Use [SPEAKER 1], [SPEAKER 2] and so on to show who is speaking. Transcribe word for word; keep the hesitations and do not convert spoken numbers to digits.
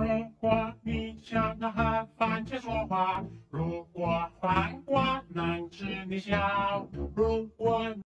[SPEAKER 1] 如果你想和番茄说话，如果黄瓜能吃你笑，如果